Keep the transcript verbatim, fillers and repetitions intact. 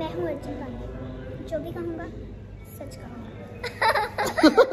मैं हूँ अर्जुन पांडे, जो भी कहूँगा सच कहूँगा।